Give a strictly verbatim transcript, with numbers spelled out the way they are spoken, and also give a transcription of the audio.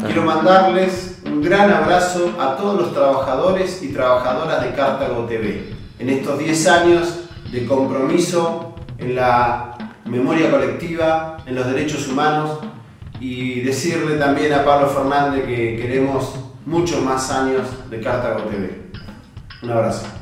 quiero mandarles un gran abrazo a todos los trabajadores y trabajadoras de Cartago T V en estos diez años de compromiso en la memoria colectiva, en los derechos humanos, y decirle también a Pablo Fernández que queremos muchos más años de Cartago T V. Un abrazo.